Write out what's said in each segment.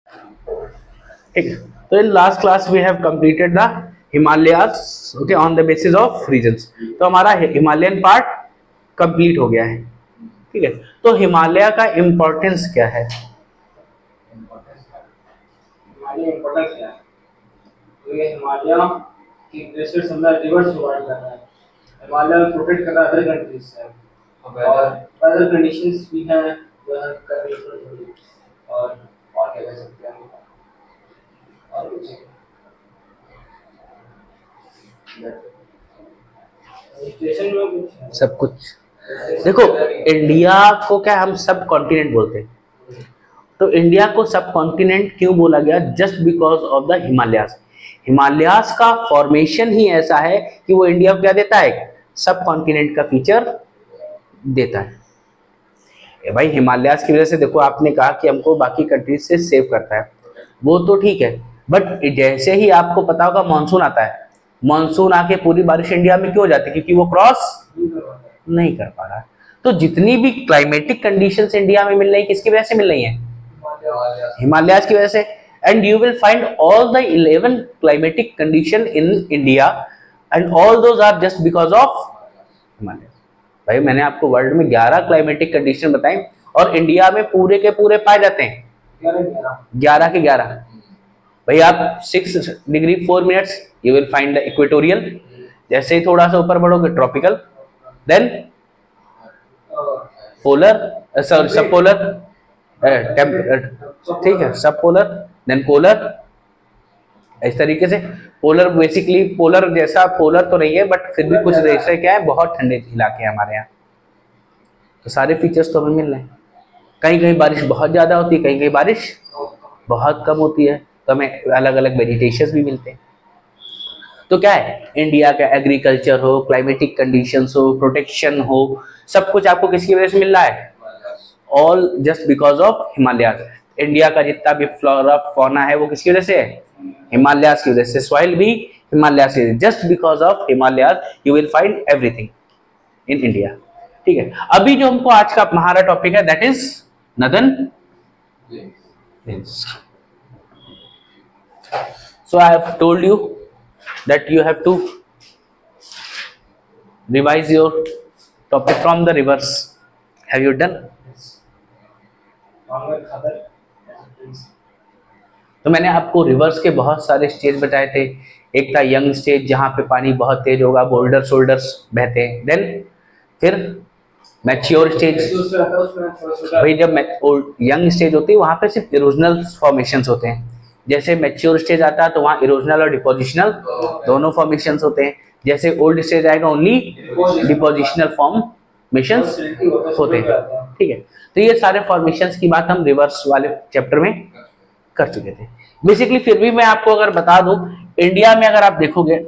ठीक है, तो in last class we have completed the Himalayas, okay, on the basis of regions. तो हमारा हिमालयन पार्ट कंप्लीट हो गया है। ठीक है, तो हिमालय का इंपॉर्टेंस क्या है? हिमालय इंपॉर्टेंस क्या है? तो ये हिमालय की ग्लेशियर समर रिवर्स प्रोवाइड कर रहा है, हिमालय प्रोटेक्ट कर रहा है अदर कंट्रीज से, और वेदर कंडीशंस भी हैं जो है कर रही है, और क्या कह सकते हैं, और कुछ स्टेशन में कुछ सब कुछ देखो, इंडिया को क्या हम सब कॉन्टिनेंट बोलते हैं, तो इंडिया को सब कॉन्टिनेंट क्यों बोला गया? Just because of the Himalayas. Himalayas का फॉर्मेशन ही ऐसा है कि वो इंडिया को क्या देता है? सब कॉन्टिनेंट का फीचर देता है। ए भाई, हिमालयास की वजह से देखो, आपने कहा कि हमको बाकी कंट्रीज से सेव करता है, वो तो ठीक है, बट जैसे ही आपको पता होगा मानसून आता है, मानसून आके पूरी बारिश इंडिया में क्यों हो जाती है? क्योंकि वो क्रॉस नहीं कर पा रहा। तो जितनी भी क्लाइमेटिक कंडीशंस इंडिया में मिल रही है, किसकी वजह से मिल रही है? हिमालयास की वजह से। And you will find all the 11 climatic condition in India, and all those are just because of Himalaya. भाई, मैंने आपको वर्ल्ड में 11 क्लाइमेटिक कंडीशन बताए, और इंडिया में पूरे के पूरे पाए जाते हैं 11 के 11। भाई, आप 6 degree 4 minutes you will find the equatorial, जैसे ही थोड़ा सा ऊपर बढ़ोगे tropical, then polar, sorry sub polar, ठीक है, सब पोलर, देन पोलर, इस तरीके से। पोलर बेसिकली पोलर जैसा पोलर तो नहीं है, बट फिर भी कुछ जैसे क्या है, बहुत ठंडे इलाके हैं हमारे यहाँ, तो सारे फीचर्स तो हमें मिल रहे हैं। कहीं कहीं बारिश बहुत ज्यादा होती है, कहीं कहीं बारिश बहुत कम होती है, तो हमें अलग अलग वेजिटेशन भी मिलते हैं। तो क्या है, इंडिया का एग्रीकल्चर हो, क्लाइमेटिक कंडीशंस हो, प्रोटेक्शन हो, सब कुछ आपको किसकी वजह से मिल रहा है? All just because of Himalayas. India का जितना भी फ्लोरा फौना है वो किसकी वजह से है? हिमालयास की वजह से। सॉइल भी हिमालयास से, just because of Himalayas you will find everything in India. ठीक है, अभी जो हमको आज का हमारा टॉपिक है that is northern plains. So I have told you that you have to revise your topic from the reverse. Have you done? तो मैंने आपको रिवर्स के बहुत सारे स्टेज बताए थे। एक था यंग स्टेज, जहां पे पानी बहुत तेज होगा, बोल्डर शोल्डर्स बहते हैं। देन फिर मैच्योर स्टेज, भाई जब यंग स्टेज होती है वहां पे सिर्फ इरोजनल फॉर्मेशंस होते हैं। जैसे मैच्योर स्टेज आता है तो वहां इरोजनल और डिपोजिशनल दोनों फॉर्मेशंस होते हैं। जैसे ओल्ड स्टेज आएगा ओनली डिपोजिशनल फॉर्मेशंस होते हैं। ठीक है, तो ये सारे फॉर्मेशंस की बात हम रिवर्स वाले चैप्टर में कर चुके थे बेसिकली। फिर भी मैं आपको अगर बता दूं, इंडिया में अगर आप देखोगे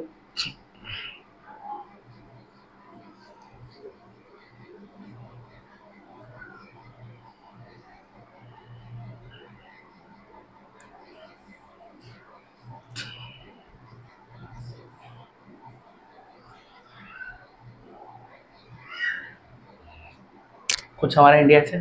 कुछ हमारे इंडिया से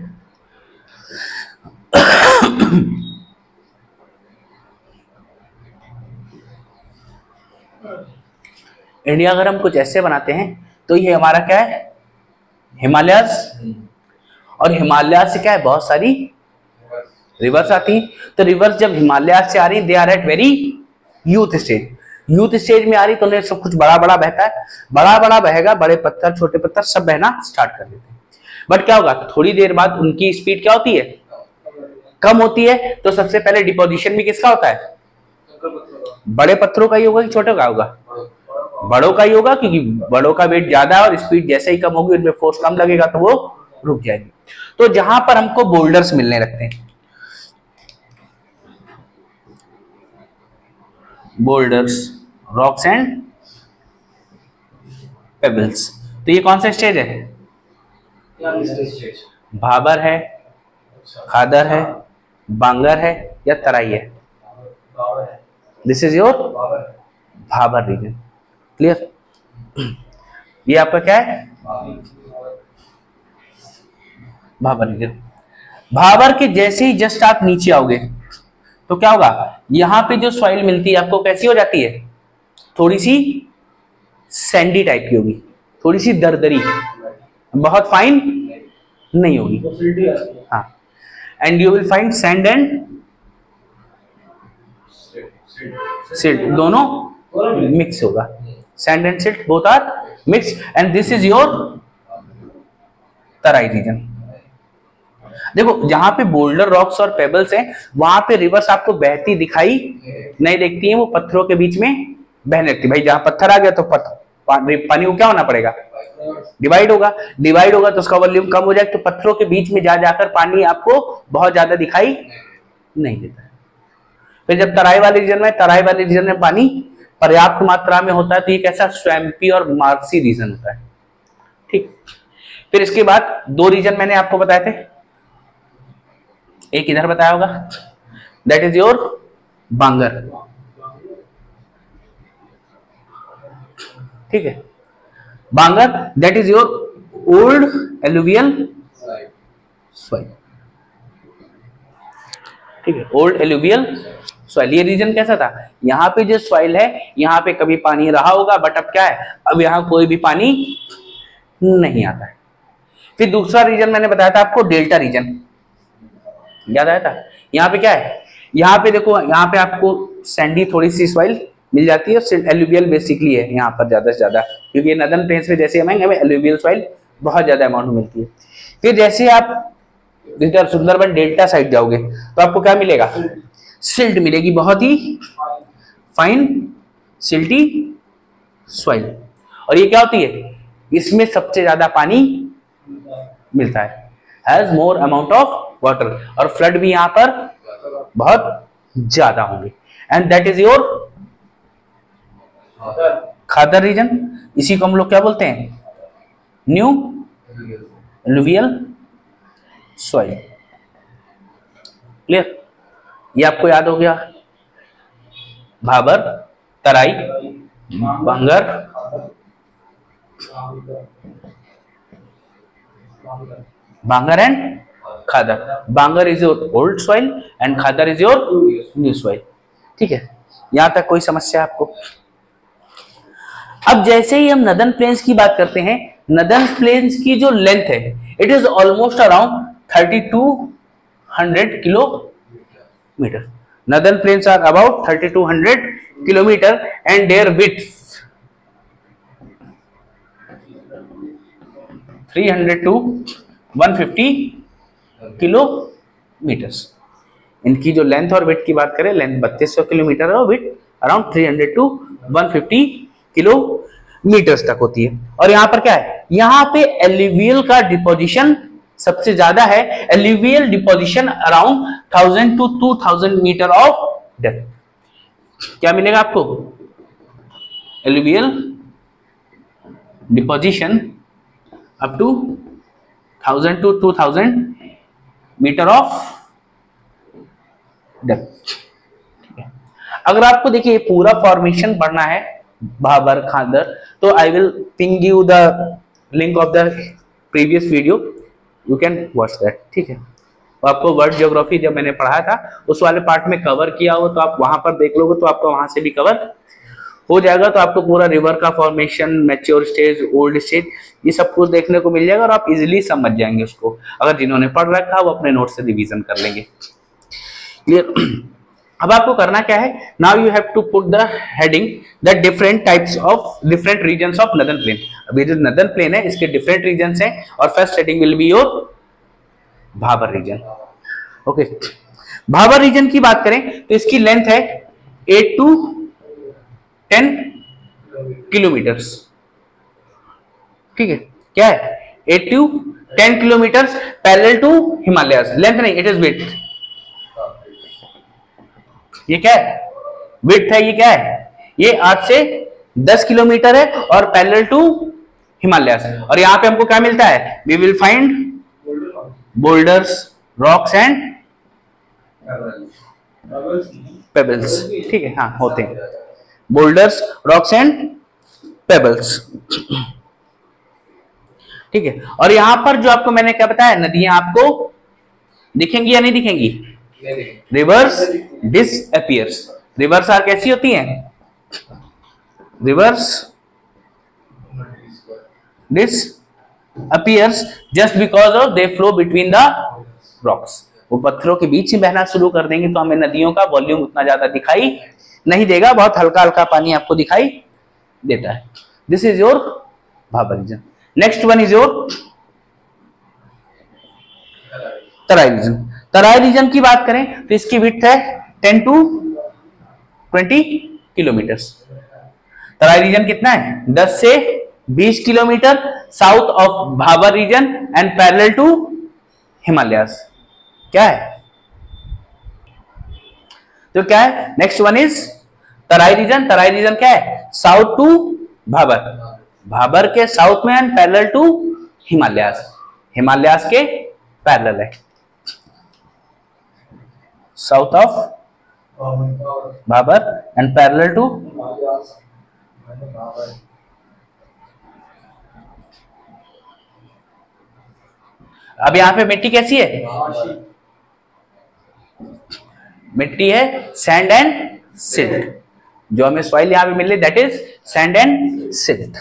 इंडिया अगर हम कुछ ऐसे बनाते हैं तो ये हमारा क्या है? हिमालयास। और हिमालयास से क्या है? बहुत सारी रिवर्स आती है। तो रिवर्स जब हिमालयास से आ रही, they are at very youth stage. Youth stage में आ रही तो उन्हें सब कुछ बड़ा बड़ा बहता है, बड़ा बड़ा बहेगा, बड़े पत्थर छोटे पत्थर सब बहना स्टार्ट कर देते हैं। बट क्या होगा, थोड़ी देर बाद उनकी स्पीड क्या होती है? कम होती है। तो सबसे पहले डिपोजिशन भी किसका होता है? बड़े पत्थरों का ही होगा कि छोटे का होगा? बड़ों का ही होगा, क्योंकि बड़ों का वेट ज्यादा है और स्पीड जैसे ही कम होगी उनमें फोर्स कम लगेगा तो वो रुक जाएगी। तो जहां पर हमको बोल्डर्स मिलने लगते हैं, बोल्डर्स, रॉक्स एंड पेबल्स, तो ये कौन सा स्टेज है? भाबर है, खादर है, बांगर है या तराई है? This is your Bhabar region. Clear? ये आपका क्या है? भाबर रीजन। भाबर के जैसे ही जस्ट आप नीचे आओगे तो क्या होगा, यहां पे जो सॉइल मिलती है आपको कैसी हो जाती है, थोड़ी सी सैंडी टाइप की होगी, थोड़ी सी दरदरी, बहुत फाइन नहीं होगी। हाँ, and you will find sand and silt, दोनों मिक्स होगा, sand and silt both are mix, and this is your Terai region. देखो जहां पे बोल्डर रॉक्स और पेबल्स हैं वहां पे रिवर्स आपको बहती दिखाई नहीं देखती है, वो पत्थरों के बीच में बहने लगती है। भाई जहां पत्थर आ गया तो पानी को क्या होना पड़ेगा, डिवाइड होगा, डिवाइड होगा तो उसका वॉल्यूम कम हो जाएगा, तो पत्थरों के बीच में जा जाकर पानी आपको बहुत ज्यादा दिखाई नहीं देता है। फिर जब तराई वाले रीजन में पानी पर्याप्त मात्रा में होता है तो ये कैसा स्वैम्पी और मार्सी रीजन होता है। ठीक, फिर इसके बाद दो रीजन मैंने आपको बताए थे, एक इधर बताया होगा, दैट इज योर बांगर, ठीक है, Bangar that is your old alluvial soil, ठीक है, ओल्ड एलुवियल सॉइल। ये रीजन कैसा था, यहाँ पे जो सॉइल है यहाँ पे कभी पानी रहा होगा, बट अब क्या है, अब यहाँ कोई भी पानी नहीं आता है। फिर दूसरा रीजन मैंने बताया था आपको, डेल्टा रीजन, याद आया था। यहाँ पे क्या है, यहाँ पे देखो, यहाँ पे आपको सैंडी थोड़ी सी सॉइल मिल जाती है, एलुवियल बेसिकली है यहाँ पर ज्यादा से ज्यादा, क्योंकि नदन प्लेन्स में जैसे हमें एलुवियल सॉइल बहुत ज्यादा अमाउंट में मिलती है। फिर जैसे आप इधर सुंदरबन डेल्टा साइड जाओगे तो आपको क्या मिलेगा, सिल्ट मिलेगी, बहुत ही फाइन सिल्टी सॉइल। और ये क्या होती है, इसमें सबसे ज्यादा पानी मिलता है, has more amount of water, और फ्लड भी यहां पर बहुत ज्यादा होंगे, and that is your Khadar region. इसी को हम लोग क्या बोलते हैं, न्यू एलुवियल सॉइल। क्लियर, ये आपको याद हो गया, Bhabar, Terai, Bangar, Bangar and Khadar. Bangar is your old soil and Khadar is your new soil, ठीक है, यहां तक कोई समस्या आपको। अब जैसे ही हम नदन प्लेन्स की बात करते हैं, नदन प्लेन्स की जो लेंथ है it is almost around 3200 kilometre. Northern plains are about 3200 kilometre and their width 300 to 150 kilometres. इनकी जो लेंथ और विड्थ की बात करें, लेंथ 3200 किलोमीटर है और विड्थ अराउंड 300 to 150 किलोमीटर्स तक होती है। और यहां पर क्या है, यहां पे एलुवियल का डिपोजिशन सबसे ज्यादा है, alluvial deposition around 1000 to 2000 metre of depth. क्या मिलेगा आपको, alluvial deposition up to 1000 to 2000 metre of depth. अगर आपको देखिए पूरा फॉर्मेशन पढ़ना है भाबर खादर, तो I will ping you the link of the previous video, you can watch that, ठीक है। तो आपको वर्ल्ड ज्योग्राफी जब मैंने पढ़ाया था उस वाले पार्ट में कवर किया हो, तो आप वहां पर देख लोगे तो आपको वहां से भी कवर हो जाएगा। तो आपको पूरा रिवर का formation, mature stage, old stage, ये सब कुछ देखने को मिल जाएगा और आप इजिली समझ जाएंगे उसको। अगर जिन्होंने पढ़ रखा वो अपने नोट से रिवीजन कर लेंगे। क्लियर। अब आपको करना क्या है, now you have to put the heading that different types of different regions of northern plain. अभी जो नदर्न प्लेन है इसके डिफरेंट रीजन्स हैं और first heading will be your Bhabar region. Okay, Bhabar region की बात करें तो इसकी लेंथ है 8 to 10 किलोमीटर्स, ठीक है। क्या है, 8 to 10 kilometres parallel to Himalayas. Length नहीं, इट इज विड्थ। ये क्या है, विड्थ है। ये क्या है, ये 8 से 10 किलोमीटर है और पैरेलल टू हिमालयस। और यहां पे हमको क्या मिलता है, we will find boulders, rocks and pebbles, ठीक है। हाँ, होते हैं बोल्डर्स, रॉक्स एंड पेबल्स, ठीक है। और यहां पर जो आपको मैंने क्या बताया, नदियां आपको दिखेंगी या नहीं दिखेंगी, रिवर्स डिसअपियर्स। रिवर्स आर कैसी होती हैं? Rivers disappears just because of they flow between the rocks. वो पत्थरों के बीच में बहना शुरू कर देंगे तो हमें नदियों का वॉल्यूम उतना ज्यादा दिखाई नहीं देगा, बहुत हल्का हल्का पानी आपको दिखाई देता है। This is your Bhabar region. Next one is your Terai region. Terai region की बात करें तो इसकी विड्थ है 10 to 20 किलोमीटर। तराई रीजन कितना है? 10 से 20 kilometre south of Bhabar region and parallel to Himalayas. क्या है? तो क्या है? Next one is Terai region. Terai region क्या है? साउथ टू भाबर, भाबर के साउथ में and parallel to Himalayas, Himalayas के पैरेलल है। South of Bhabar and parallel to अब यहां पे मिट्टी कैसी है? मिट्टी है सैंड एंड सिल्ट। जो हमें सॉइल यहां पे मिल रही that is sand and silt.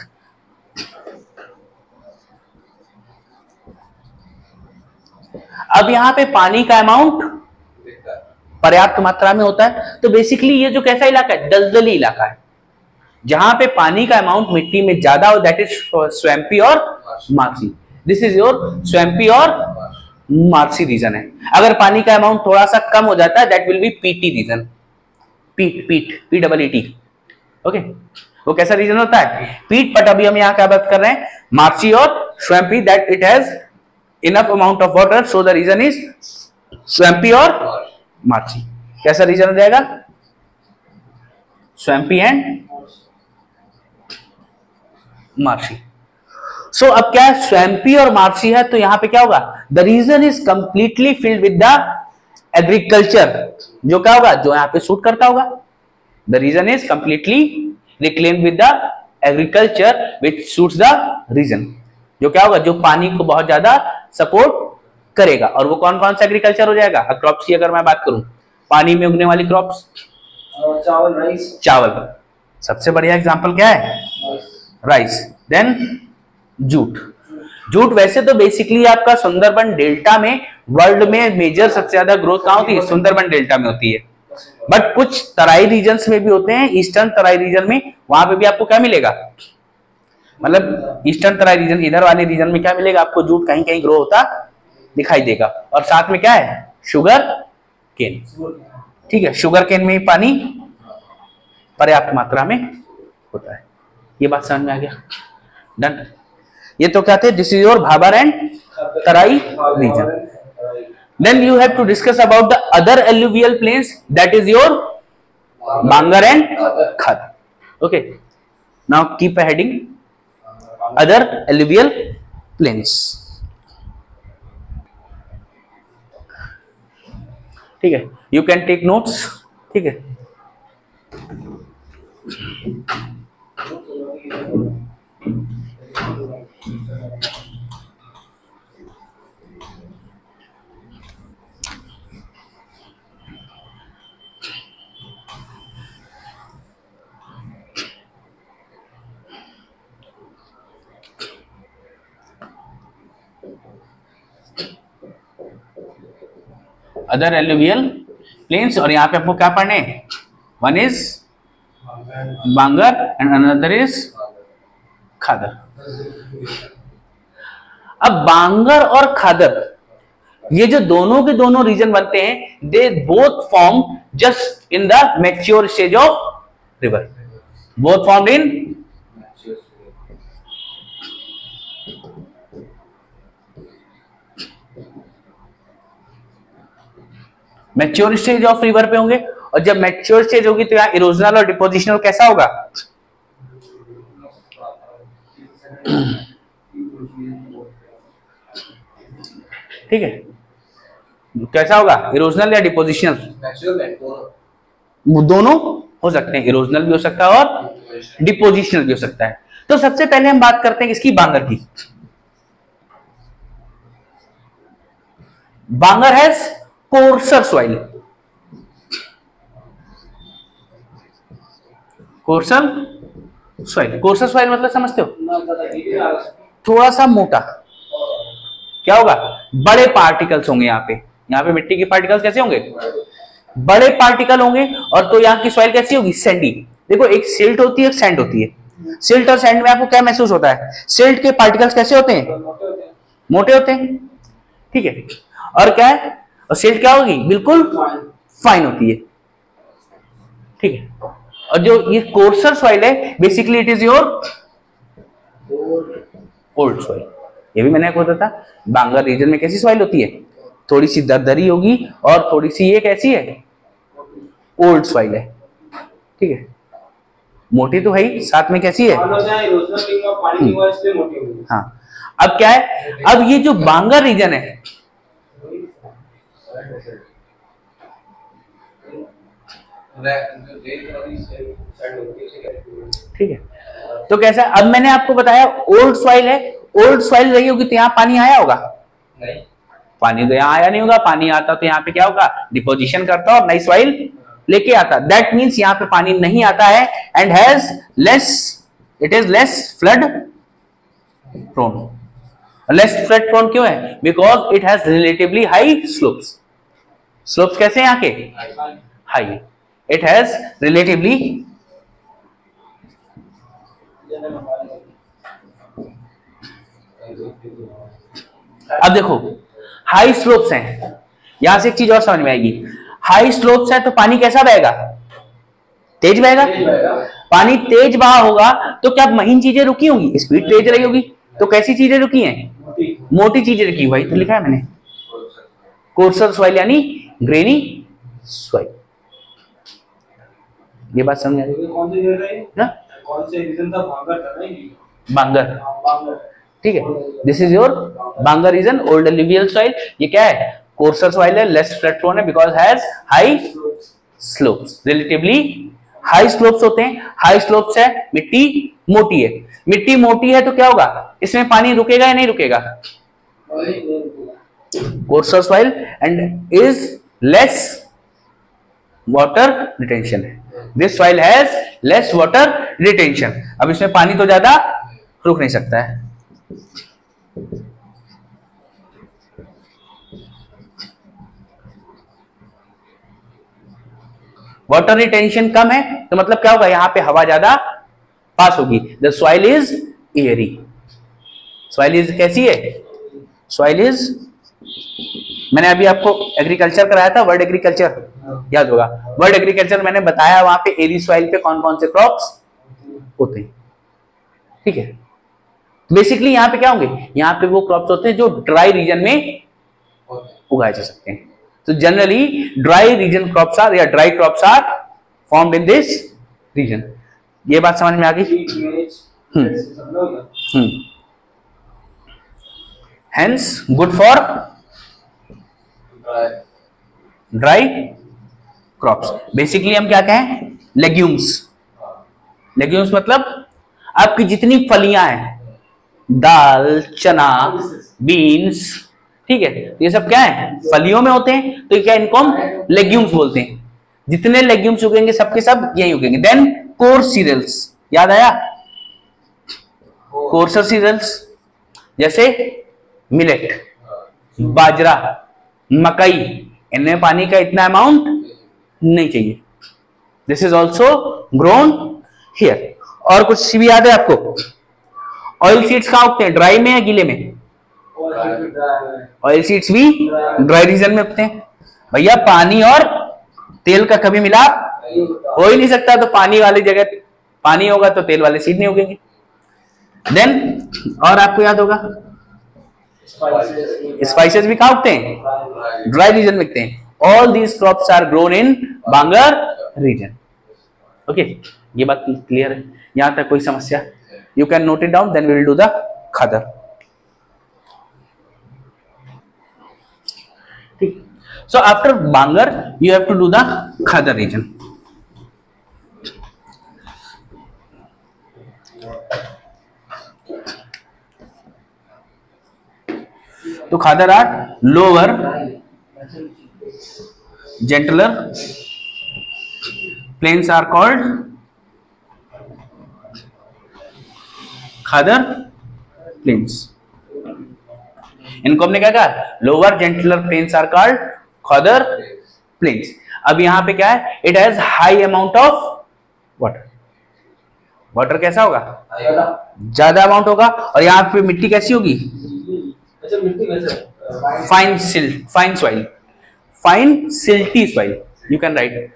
अब यहां पे पानी का अमाउंट पर्याप्त मात्रा में होता है। तो बेसिकली ये जो कैसा इलाका है? दलदली इलाका है, जहां पे पानी का अमाउंट मिट्टी में ज्यादा हो दैट इज स्वैम्पी और marshy. This is your swampy और मार्सी रीजन है। अगर पानी का अमाउंट थोड़ा सा कम हो जाता है that will be peaty region. PEET। Okay, वो कैसा रीजन होता है? पीट। बट अभी हम यहाँ क्या बात कर रहे हैं? मार्सी और swampy, that it has enough amount of water so the region is swampy और मार्सी। कैसा रीजन हो जाएगा? Swampy and Marcy. सो अब क्या है? स्वैम्पी और मार्सी है तो यहां पे क्या होगा? The region is completely filled with the agriculture. जो क्या होगा? जो यहां पे सूट करता होगा। The region is completely reclaimed with the agriculture which suits the region. जो क्या होगा? जो पानी को बहुत ज्यादा सपोर्ट करेगा। और वो कौन कौन सा एग्रीकल्चर हो जाएगा? क्रॉप्स की अगर मैं बात करूं, पानी में उगने वाली क्रॉप्स, चावल, राइस। चावल सबसे बढ़िया एग्जांपल क्या है? राइस। Then jute. जूट वैसे तो बेसिकली आपका सुंदरबन डेल्टा में वर्ल्ड में मेजर सबसे ज्यादा ग्रोथ कहां होती है? सुंदरबन डेल्टा में होती है। बट कुछ तराई रीजन्स में भी होते हैं, ईस्टर्न तराई रीजन में, वहां पे भी आपको क्या मिलेगा? मतलब ईस्टर्न तराई रीजन, इधर वाले रीजन में क्या मिलेगा आपको? जूट कहीं कहीं ग्रो होता दिखाई देगा। और साथ में क्या है? Sugar cane. ठीक है, शुगर केन में पानी पर्याप्त मात्रा में होता है। ये बात समझ में आ गया? डन। ये तो क्या थे? This is your Bhabar and Terai region. Then you have to discuss about the other alluvial plains, that is your Bangar and Khadar. Okay. Now keep a heading. Other alluvial plains. ठीक है, you can take notes. ठीक है, other alluvial planes. और यहां पे आपको क्या पढ़ने? One is Bangar and another is Khadar. अब बांगर और खादर ये जो दोनों के दोनों रीजन बनते हैं, they both form just in the mature stage of river. Both form in mature stage of river पे होंगे। और जब मैच्योर स्टेज होगी तो यहाँ इरोजनल और डिपोजिशनल कैसा होगा? ठीक है, कैसा होगा? इरोजनल या डिपोजिशनल? दोनों हो सकते हैं, इरोजनल भी हो सकता है और डिपोजिशनल भी हो सकता है। तो सबसे पहले हम बात करते हैं किसकी? बांगर की। Bangar has coarser soil. Coarser soil, coarser soil मतलब समझते हो, ना ज्यादा गीला, थोड़ा सा मोटा। क्या होगा, बड़े पार्टिकल्स होंगे यहाँ पे, यहाँ पे मिट्टी के पार्टिकल्स कैसे होंगे, बड़े पार्टिकल होंगे। और तो यहाँ की सॉइल कैसी होगी, सैंडी। देखो एक सिल्ट होती है, एक सैंड होती है। सिल्ट और सैंड में आपको क्या महसूस होता है, सिल्ट के पार्टिकल्स कैसे होते हैं, मोटे होते हैं, मोटे होते हैं, ठीक है। और क्या है, और सिल्ट क्या होगी, बिल्कुल फाइन होती है, ठीक है। और जो ये कोर्सर सॉइल है, basically it is your old soil. ये भी मैंने आपको बताया था, बांगर रीजन में कैसी सॉइल होती है, थोड़ी सी दरदरी होगी और थोड़ी सी ये कैसी है, ओल्ड सॉइल है, ठीक है। मोटी तो है ही, साथ में कैसी है, पानी मोटी होगी। हाँ। अब क्या है, अब ये जो बांगर रीजन है, ठीक है, तो कैसा, अब मैंने आपको बताया ओल्ड सॉइल है, ओल्ड सॉइल रही होगी तो यहाँ पानी आया होगा, नहीं, पानी तो यहाँ आया नहीं होगा। पानी आता तो यहाँ पे क्या होगा, डिपोजिशन करता और नई सॉइल लेके आता। दैट मीन्स यहाँ पे पानी नहीं आता है and has less, it is less flood prone. Less flood prone क्यों है, because it has relatively high slopes. Slopes कैसे हैं यहाँ के, हाई। इट हैज रिलेटिवली, अब देखो हाई स्लोप्स हैं, यहां से एक चीज और समझ में आएगी, हाई स्लोप्स है तो पानी कैसा बहेगा, तेज बहेगा। पानी तेज बहा होगा तो क्या महीन चीजें रुकी होंगी, स्पीड तेज रही होगी, तो कैसी चीजें रुकी हैं, मोटी चीजें रुकी। वही तो लिखा है मैंने, कोर्सर सॉइल यानी ग्रेनी सॉइल। ये बात समझ आ रही है, कौन से रीजन था, भांगर था नहीं, बांगर, भांगर, ठीक है। This is your bangar region, old alluvial soil. ये क्या है, कोर्सर सॉइल है, लेस फ्लड प्रोन है because has high slopes, relatively high slopes होते हैं। हाई स्लोप्स है, मिट्टी मोटी है। मिट्टी मोटी है तो क्या होगा, इसमें पानी रुकेगा या नहीं रुकेगा, coarser soil and is less water retention है। This soil has less water retention. अब इसमें पानी तो ज्यादा रुक नहीं सकता है। वाटर रिटेंशन कम है तो मतलब क्या होगा, यहां पे हवा ज्यादा पास होगी। The soil is airy. Soil is कैसी है, सॉइल इज, मैंने अभी आपको एग्रीकल्चर कराया था, वर्ड एग्रीकल्चर याद होगा। वर्ड एग्रीकल्चर मैंने बताया वहां पे एरी सॉइल पे कौन कौन से क्रॉप्स होते हैं, ठीक है। बेसिकली यहाँ पे क्या होंगे, यहाँ पे वो क्रॉप्स होते हैं जो ड्राई रीजन में उगाए जा सकते हैं। तो generally dry region crops are, या dry crops are formed in this region. ये बात समझ में आ गई। Hence good for dry crops. Basically हम क्या कहें, लेग्यूम्स। लेग्यूम्स मतलब आपकी जितनी फलियां हैं, दाल, चना, बीन्स, ठीक है, ये सब क्या है, फलियों में होते हैं, तो क्या इनको हम लेग्यूम्स बोलते हैं। जितने लेग्यूम्स उगेंगे सबके सब यही उगेंगे। देन कोर्स सीरियल्स, याद आया, कोर्सर सीरियल्स जैसे मिलेट, बाजरा, मकई, इनमें पानी का इतना अमाउंट नहीं चाहिए। This is also grown here. और कुछ भी याद है आपको, ऑयल सीड्स कहाँ उगते हैं, ड्राई में या गीले में, ऑयल सीड्स भी ड्राई रीजन में उगते हैं। भैया पानी और तेल का कभी मिलाप हो ही नहीं सकता, तो पानी वाली जगह पानी होगा तो तेल वाले सीड नहीं उगेंगे। देन और आपको याद होगा, स्पाइसेस भी कहाँ उगते हैं, ड्राई रीजन में उगते हैं। All these crops are grown in bangar region. Okay, ये बात क्लियर है, यहां तक कोई समस्या, you can note it down, then we will do the khadar. ठीक, so after bangar you have to do the khadar region. तो khadar are lower, gentler, plains are called khadar plains. इनको हमने क्या कहा, lower gentler plains are called khadar plains. अब यहां पे क्या है, it has high amount of water. Water कैसा होगा, ज्यादा अमाउंट होगा। और यहाँ पे मिट्टी कैसी होगी, fine silt, fine soil, fine silty soil, you can write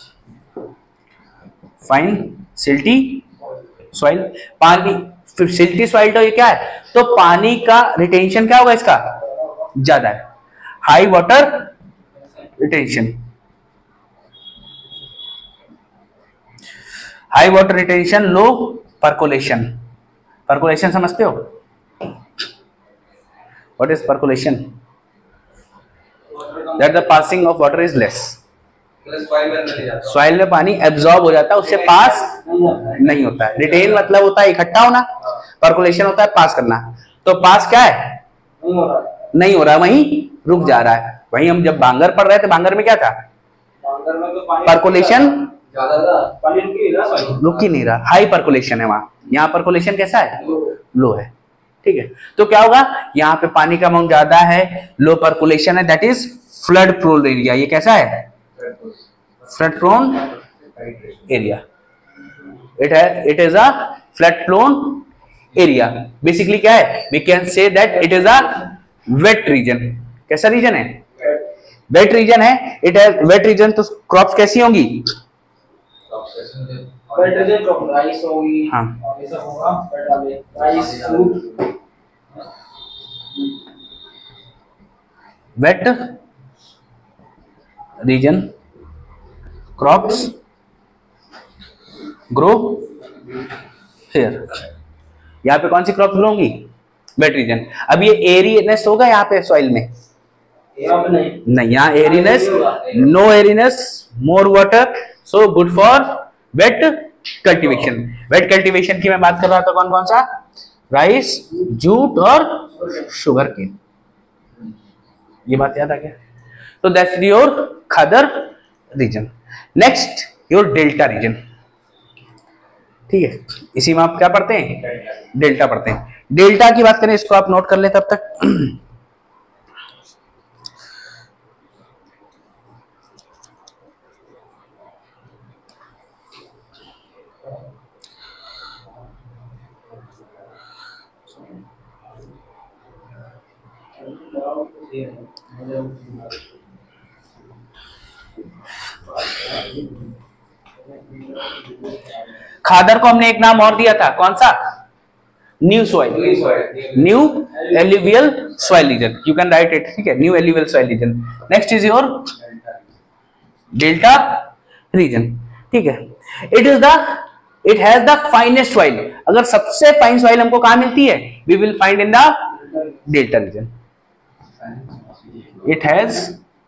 fine silty soil. पानी सिल्टी सॉइल तो ये क्या है, तो पानी का रिटेंशन क्या होगा इसका, ज्यादा है, high water retention, high water retention, low percolation. Percolation समझते हो, what is percolation, that the passing of water is less, soil में पानी एब्जॉर्ब हो जाता है, उससे पास नहीं होता है। रिटेन मतलब होता है इकट्ठा होना, परकोलेशन होता है पास करना। तो पास क्या है, नहीं हो रहा, वहीं रुक जा रहा है। वहीं हम जब बांगर पढ़ रहे थे, बांगर में क्या था, परकोलेशन रुक ही नहीं रहा, हाई परकोलेशन है वहां। यहाँ परकोलेशन कैसा है, लो है, ठीक है। तो क्या होगा, यहाँ पे पानी का अमाउंट ज्यादा है, लो परकोलेशन है, that is flood prone area. ये कैसा है, flood prone area, it is a flood prone area. Basically क्या है, we can say that it is a wet region. कैसा रीजन है, वेट रीजन है, इट हैज वेट रीजन। तो crops कैसी होंगी, राइस होगी, हाँ, ऐसा होगा, rice, fruit, wet region crops grow here. यहाँ पे कौन सी क्रॉप्स ग्रो होंगी, वेट रीजन। अब ये एरीनेस होगा यहाँ पे सॉइल में, नहीं, यहाँ airiness, no airiness, more water, so good for wet cultivation. Wet cultivation की मैं बात कर रहा था, कौन कौन सा, राइस, जूट और शुगर केन। ये बात याद आ गया। तो that's your khadar region. Next your delta region, ठीक है। इसी में आप क्या पढ़ते हैं, डेल्टा पढ़ते हैं। डेल्टा की बात करें, इसको आप नोट कर लें तब तक। खादर को हमने एक नाम और दिया था, कौन सा, new soil, new alluvial soil region, you can write it, ठीक है, new alluvial soil region. Next is your delta region, ठीक है। It has the finest soil. अगर सबसे फाइन सॉइल हमको कहां मिलती है, we will find in the delta region. It has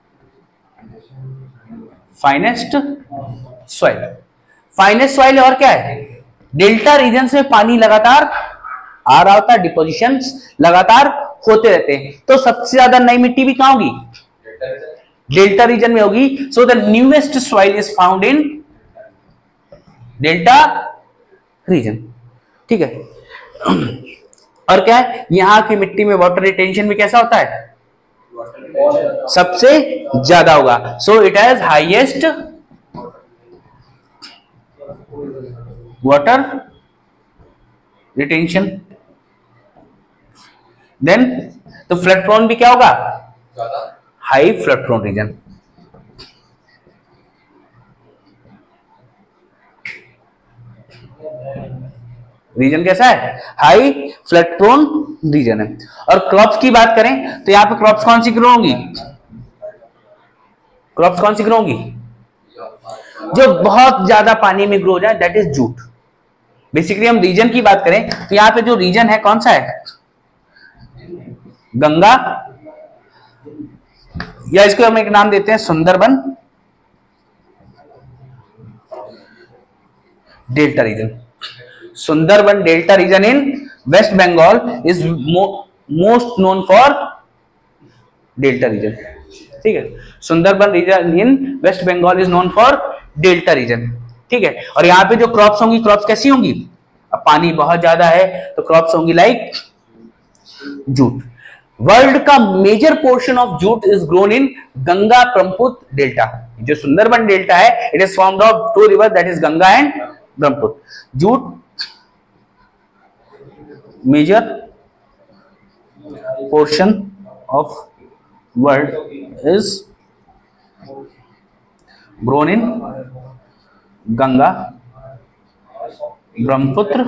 finest soil. Finest soil और क्या है, डेल्टा रीजन से पानी लगातार आ रहा होता है, डिपोजिशन लगातार होते रहते हैं। तो सबसे ज्यादा नई मिट्टी भी कहां होगी, डेल्टा रीजन में होगी। So the newest soil is found in delta region, ठीक है। और क्या है, यहां की मिट्टी में वाटर रिटेंशन भी कैसा होता है, सबसे ज्यादा होगा। So it has highest water retention. Then तो फ्लड प्रोन भी क्या होगा, high flood prone region. Region कैसा है, हाई फ्लड प्रोन रीजन है। और क्रॉप्स की बात करें तो यहां पे क्रॉप्स कौन सी ग्रो होंगी, क्रॉप्स कौन सी ग्रो होंगी, जो बहुत ज्यादा पानी में ग्रो हो जाए, दैट इज जूट। बेसिकली हम रीजन की बात करें तो यहां पे जो रीजन है कौन सा है, गंगा, या इसको हम एक नाम देते हैं Sundarban delta region. Sundarban delta region in West Bengal is most known for delta region, ठीक है। Sundarban region in West Bengal is known for delta region, ठीक है। और यहाँ पे जो क्रॉप्स होंगी, क्रॉप्स कैसी होंगी, अब पानी बहुत ज्यादा है तो क्रॉप्स होंगी लाइक जूट। वर्ल्ड का major portion of jute is grown in Ganga Brahmaputra delta. जो सुंदरबन डेल्टा है it is formed of two river that is Ganga and Brahmaputra. Jute major portion of world is grown in Ganga Brahmaputra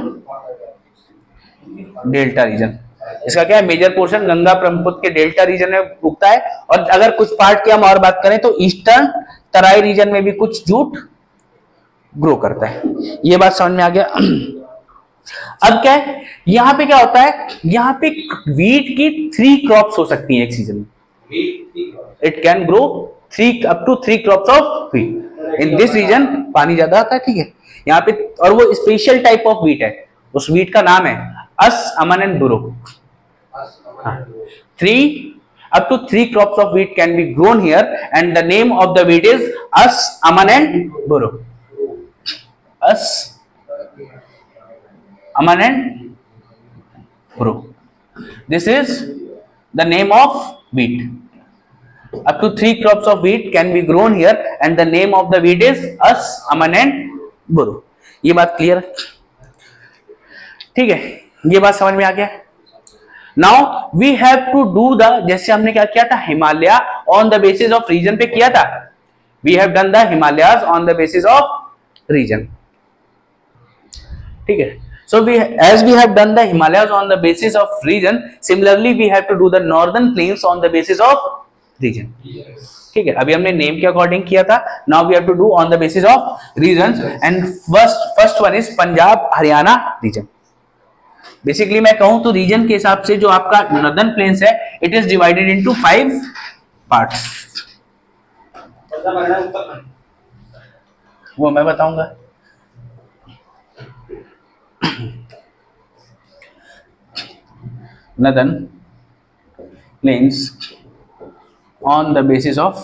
delta region. इसका क्या है, major portion Ganga Brahmaputra के delta region में उगता है। और अगर कुछ पार्ट की हम और बात करें तो ईस्टर्न तराई रीजन में भी कुछ जूट ग्रो करता है। ये बात समझ में आ गया। अब क्या है, यहां पे क्या होता है, यहां पे वीट की 3 क्रॉप्स हो सकती हैं एक सीजन में। It can grow 3 up to 3 crops of wheat in this region. पानी ज्यादा आता है, ठीक है यहाँ पे, और वो स्पेशल टाइप ऑफ व्हीट है। उस व्हीट का नाम है अस, अमन एंड बुरो। 3 up to 3 crops of wheat can be grown here and the name of the wheat is As, Aman and Buro. As, Aman and Buro. This is the name of wheat. Up to 3 crops of wheat can be grown here and the name of the wheat is As, Aman and Buro. ये बात clear, ठीक है, ये बात समझ में आ गया। Now we have to do the, जैसे हमने क्या किया था, Himalaya on the basis of region पे किया था। We have done the Himalayas on the basis of region, ठीक है। So we as we have done the Himalayas on the basis of region, similarly we have to do the northern plains on the basis of region, ठीक है। अभी हमने name के according किया था, now we have to do on the basis of region. And first one is Punjab Haryana region. Basically मैं कहूं तो रीजन के हिसाब से जो आपका नॉर्दर्न प्लेन्स है it is divided into 5 parts. वो मैं बताऊंगा। Northern plains on the basis of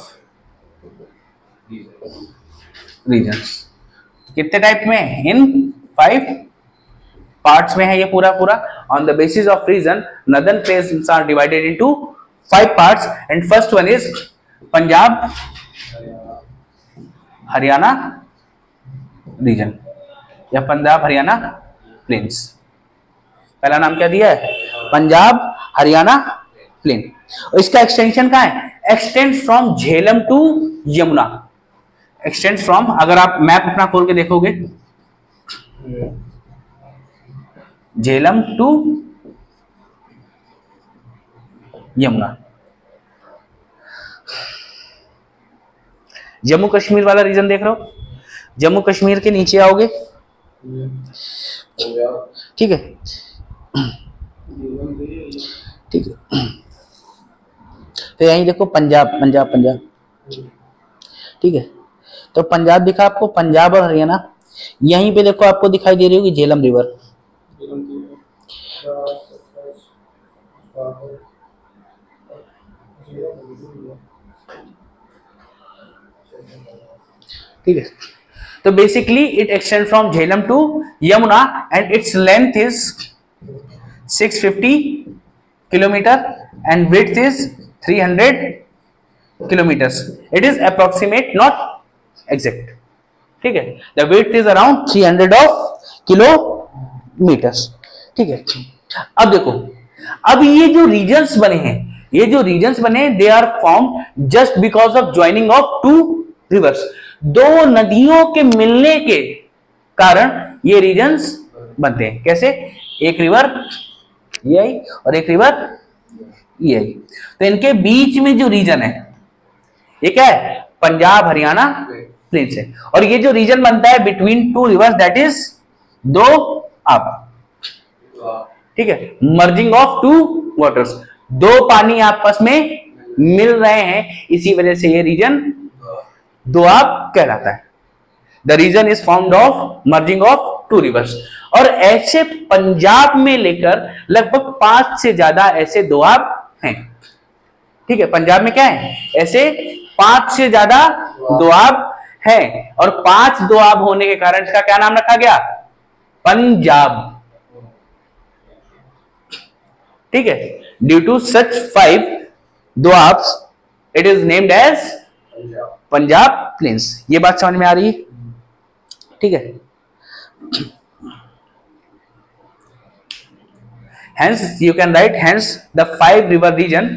regions कितने टाइप में, इन 5 पार्ट्स में है ये पूरा पूरा। On the basis of region northern plains are divided into 5 parts and first one is Punjab Haryana region या पंजाब हरियाणा प्लेन्स। पहला नाम क्या दिया है, पंजाब हरियाणा प्लेन। और इसका एक्सटेंशन कहां है, extend from Jhelum to Yamuna. Extend from, अगर आप मैप अपना खोल के देखोगे, झेलम टू यमुना। जम्मू कश्मीर वाला रीजन देख रहे हो, जम्मू कश्मीर के नीचे आओगे, ठीक है, ठीक है। तो यहीं देखो पंजाब पंजाब पंजाब, ठीक है। तो पंजाब दिखा आपको, पंजाब और हरियाणा। यहीं पे देखो आपको दिखाई दे रही होगी झेलम रिवर, ठीक है। तो basically it extend from Jhelum to Yamuna and its length is 650 kilometre and width is 300 kilometres. It is approximate not exact, ठीक है। The width is around 300 kilometres, ठीक है। अब देखो, अब ये जो रीजन्स बने हैं, ये जो रीजन्स बने they are form just because of joining of 2 rivers. 2 नदियों के मिलने के कारण ये रीजन्स बनते हैं। कैसे, एक रिवर ये आई और एक रिवर ये आई, तो इनके बीच में जो रीजन है ये क्या है, पंजाब हरियाणा प्लेन्स है। और ये जो रीजन बनता है बिटवीन 2 रिवर्स दैट इज 2 आप, ठीक है, मर्जिंग ऑफ 2 वाटर्स। 2 पानी आपस में मिल रहे हैं, इसी वजह से ये रीजन दोआब कहलाता है। The region is formed of merging of 2 rivers. और ऐसे पंजाब में लेकर लगभग 5 से ज्यादा ऐसे दोआब हैं, ठीक है। पंजाब में क्या है, ऐसे 5 से ज्यादा दोआब हैं। और 5 दोआब होने के कारण इसका क्या नाम रखा गया, पंजाब, ठीक है। Due to such 5 doabs it is named as Punjab plains. ये बात समझ में आ रही है, ठीक है। Hence you can write hence the 5 river region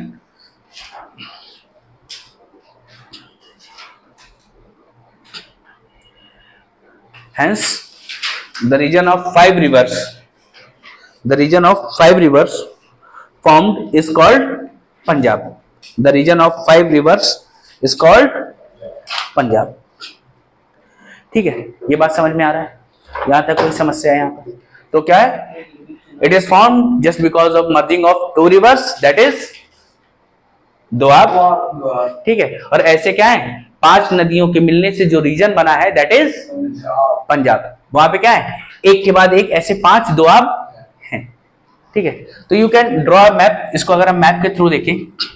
hence the region of 5 rivers, the region of 5 rivers formed is called Punjab. The region of 5 rivers is called Punjab, ठीक है। ये बात समझ में आ रहा है, यहां तक कोई समस्या है? यहां पर तो क्या है, it is form just because of merging of 2 rivers that is doab, ठीक है। और ऐसे क्या है, 5 नदियों के मिलने से जो रीजन बना है दैट इज पंजाब। वहां पे क्या है, एक के बाद एक ऐसे 5 दोआब हैं, ठीक है। तो you can draw a map. इसको अगर हम मैप के थ्रू देखें,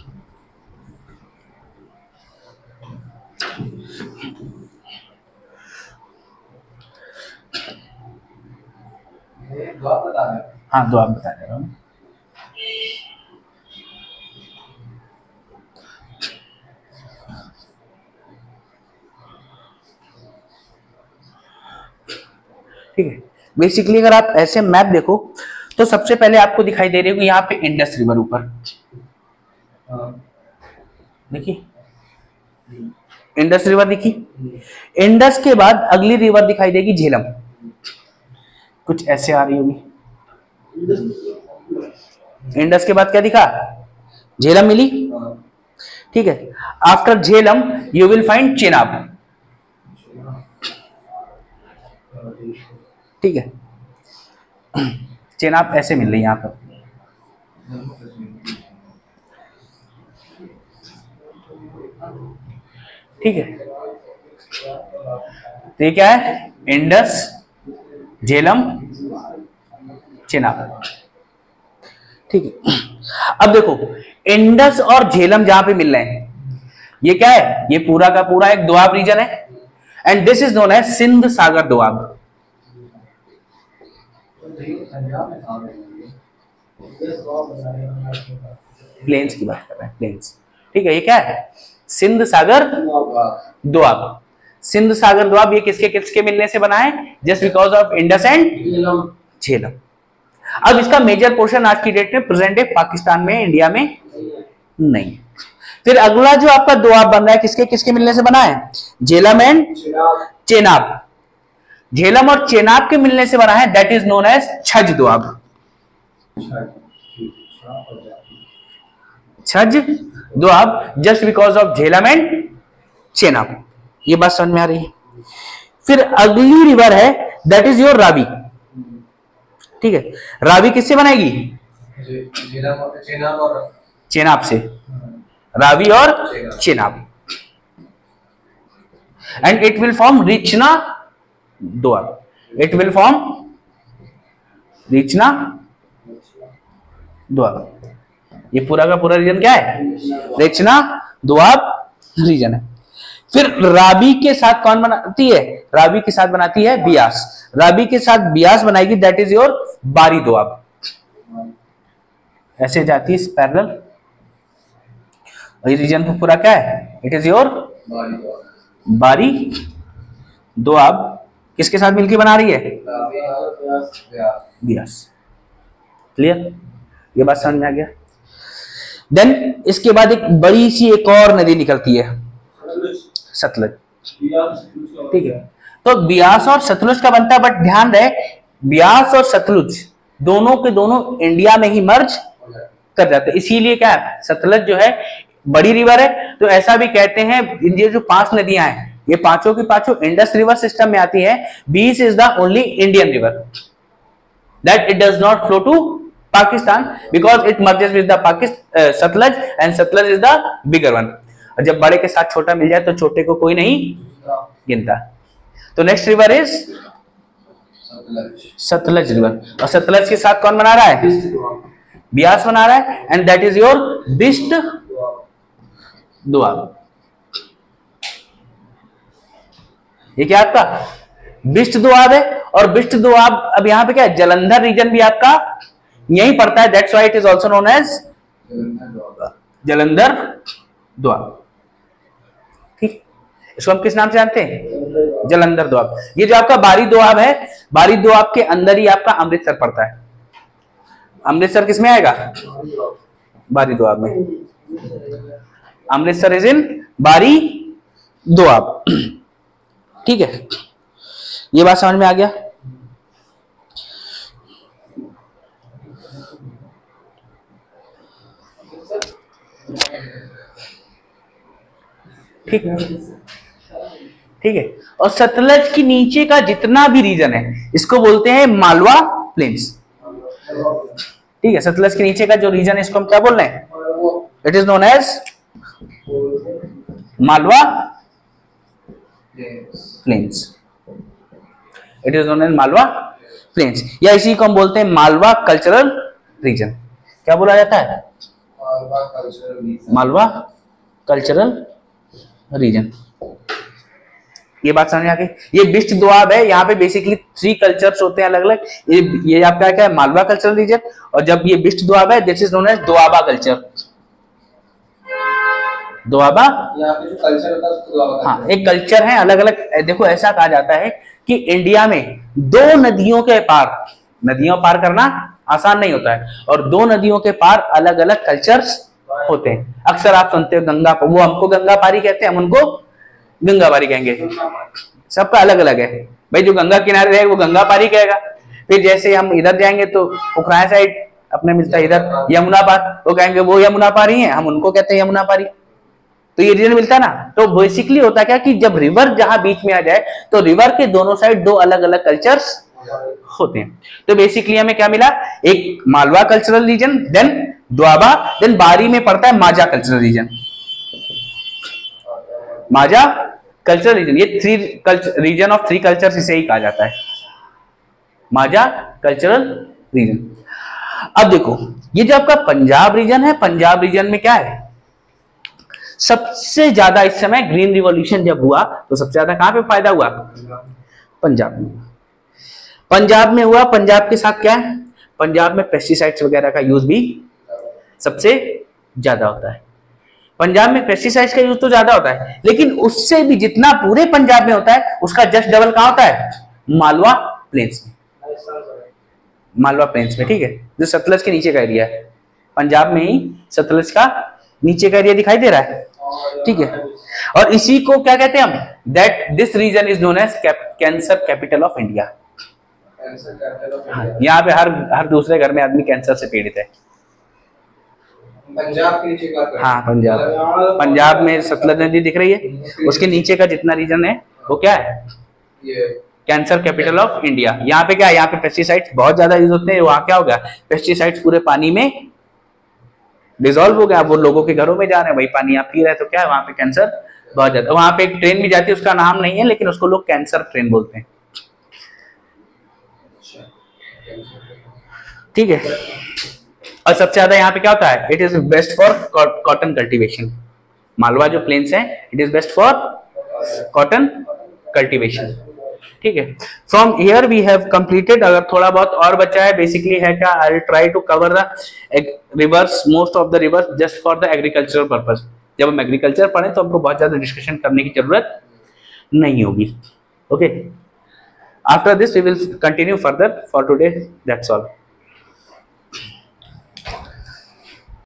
हाँ दोआब बता दे रहा हूं। ठीक है, बेसिकली अगर आप ऐसे मैप देखो तो सबसे पहले आपको दिखाई दे रही होगी यहाँ पे इंडस रिवर ऊपर, देखिए इंडस रिवर दिखी। इंडस के बाद अगली रिवर दिखाई देगी झेलम, कुछ ऐसे आ रही होगी। इंडस के बाद क्या दिखा, झेलम मिली, ठीक है। After Jhelum you will find Chenab, ठीक है। चेनाब ऐसे मिल रही है यहां पर, ठीक है। तो ये क्या है, इंडस, झेलम, चेनाब, ठीक है। अब देखो इंडस और झेलम जहां पे मिल रहे हैं, ये क्या है, ये पूरा का पूरा एक दोआब रीजन है and this is known as Sindh Sagar doab. Plains की बात कर रहे हैं, प्लेन्स, ठीक है। ये क्या है, सिंध सागर दोआब। सिंध सागर दोआब ये किसके किसके मिलने से बना है, just because of Indus and Jhelum. अब इसका मेजर पोर्शन आज की डेट में प्रेजेंट डे पाकिस्तान में, इंडिया में नहीं। फिर अगला जो आपका दोआब बन रहा है किसके किसके मिलने से बना है, झेलम एंड चेनाब। झेलम और चेनाब के मिलने से बना है, that is known as Chaj doab. Chaj doab just because of Jhelum and Chenab. ये बात समझ में आ रही है। फिर अगली रिवर है दैट इज योर रावी, ठीक है। रावी किससे बनाएगी, चेनाब से, रावी और Chenab, and it will form Rechna doab. It will form Rechna doab. ये पूरा का पूरा रीजन क्या है, रिचना दोआब रीजन है। फिर रावी के साथ कौन बनाती है, रावी के साथ बनाती है बियास। रावी के साथ बियास बनाएगी, दैट इज योर बारी दोआब। ऐसे जाती है पैरेलल, ये रीजन तो पूरा क्या है, इट इज योर बारी दोआब। किसके साथ मिलकर बना रही है, बियास। क्लियर, ये बात समझ में आ गया। देन इसके बाद एक बड़ी सी एक और नदी निकलती है, सतलज, ठीक है। तो बियास और सतलुज का बनता है, बट ध्यान रहे बियास और सतलुज दोनों के दोनों इंडिया में ही मर्ज कर जाते हैं। इसीलिए क्या है, सतलज जो है बड़ी रिवर है, तो ऐसा भी कहते हैं ये जो 5 नदियां हैं ये पांचों की पांचों इंडस रिवर सिस्टम में आती है। Beas is the only Indian river that it does not flow to Pakistan because it merges with the Sutlej and Sutlej is the bigger one. और जब बड़े के साथ छोटा मिल जाए तो छोटे को कोई नहीं गिनता। तो next river is Sutlej river, और सतलज के साथ कौन बना रहा है, बियास बना रहा है, and that is your Bist doab. ये क्या आपका बिस्ट दोआब है, और बिष्ट दोआब, अब यहाँ पे क्या है, जलंधर रीजन भी आपका यही पड़ता है, that's why it is also known as Jalandhar doab. ठीक, इसको हम किस नाम से जानते हैं, जलंधर दोआब। ये जो आपका बारी दोआब है, बारी दोआब के अंदर ही आपका अमृतसर पड़ता है। अमृतसर किसमें आएगा, बारी दोआब में। अमृतसर इज इन बारी दोआब। ठीक है, ये बात समझ में आ गया। ठीक ठीक है, और सतलज के नीचे का जितना भी रीजन है इसको बोलते हैं मालवा प्लेन्स। ठीक है, सतलज के नीचे का जो रीजन है इसको हम क्या बोल रहे हैं, it is known as Malwa plains. It is known as Malwa plains, या इसी को हम बोलते हैं मालवा कल्चरल रीजन। क्या बोला जाता है, मालवा कल्चरल रीजन। ये बात समझ आ गई। ये बिष्ट दोआब है, यहाँ पे बेसिकली 3 कल्चर्स होते हैं अलग अलग। ये आपका क्या है, मालवा कल्चरल रीजन, और जब ये बिष्ट दोआब है this is known as Doaba culture. Doaba, यहाँ पे जो कल्चर होता है उसको दोआबा। हाँ, एक कल्चर है अलग अलग। देखो ऐसा कहा जाता है कि इंडिया में 2 नदियों के पार, नदियों पार करना आसान नहीं होता है, और 2 नदियों के पार अलग अलग कल्चर्स होते हैं। अक्सर आप सुनते हो गंगा, वो हमको गंगा पारी कहते हैं, हम उनको गंगा पारी कहेंगे। सबका अलग अलग है भाई, जो गंगा किनारे रहेगा वो गंगा पारी कहेगा। फिर जैसे हम इधर जाएंगे तो पोखराया साइड अपने मिलता है इधर यमुना पार, वो कहेंगे वो यमुना पारी है, हम उनको कहते हैं यमुना पारी। तो ये रीजन मिलता है ना। तो बेसिकली होता क्या कि जब रिवर जहां बीच में आ जाए तो रिवर के दोनों साइड 2 अलग अलग कल्चर्स होते हैं। तो बेसिकली हमें क्या मिला, एक Malwa cultural region, then Doaba, then Bari में पड़ता है Majha cultural region. Majha cultural region, ये 3 रीजन ऑफ 3 कल्चर्स इसे ही कहा जाता है, माजा कल्चरल रीजन। अब देखो ये जो आपका पंजाब रीजन है, पंजाब रीजन में क्या है, सबसे ज्यादा इस समय ग्रीन रिवॉल्यूशन जब हुआ तो सबसे ज्यादा कहां पे फायदा हुआ, पंजाब में। पंजाब में हुआ, पंजाब के साथ क्या है, पंजाब में पेस्टिसाइड्स वगैरह का यूज भी सबसे ज्यादा होता है। पंजाब में पेस्टिसाइड्स का यूज तो ज्यादा होता है, लेकिन उससे भी जितना पूरे पंजाब में होता है उसका जस्ट डबल कहां होता है, मालवा प्लेन्स में, मालवा प्लेन्स में। ठीक है, जो सतलज के नीचे का एरिया है, पंजाब में ही सतलज का नीचे का एरिया दिखाई दे रहा है। ठीक है, और इसी को क्या कहते हैं हम, that this region is known as cancer capital of India. यहाँ पे हर दूसरे घर में आदमी कैंसर से पीड़ित है। पंजाब के नीचे का, हाँ पंजाब में सतलज नदी दिख रही है, उसके नीचे का जितना रीजन है वो क्या है, कैंसर कैपिटल ऑफ इंडिया। यहाँ पे क्या है, यहाँ पे पेस्टिसाइड्स बहुत ज्यादा यूज होते हैं। वहाँ क्या हो गया, पेस्टिसाइड्स पूरे पानी में डिसॉल्व हो गया, वो लोगों के घरों में जा रहे हैं, वही पानी आप पी रहे हैं, तो क्या है वहां पे कैंसर बहुत ज्यादा। वहां पे एक ट्रेन भी जाती है, उसका नाम नहीं है लेकिन उसको लोग कैंसर ट्रेन बोलते हैं। ठीक है, और सबसे ज्यादा यहाँ पे क्या होता है, it is best for cotton cultivation. Malwa जो प्लेन्स है, it is best for cotton cultivation. ठीक है, from here we have completed. अगर थोड़ा बहुत और बचा है, बेसिकली है क्या, I will try to cover the rivers, most of the rivers just for the agricultural purpose. जब हम एग्रीकल्चर पढ़ें तो हमको बहुत ज्यादा डिस्कशन करने की जरूरत नहीं होगी। Okay, after this we will continue further. For today that's all.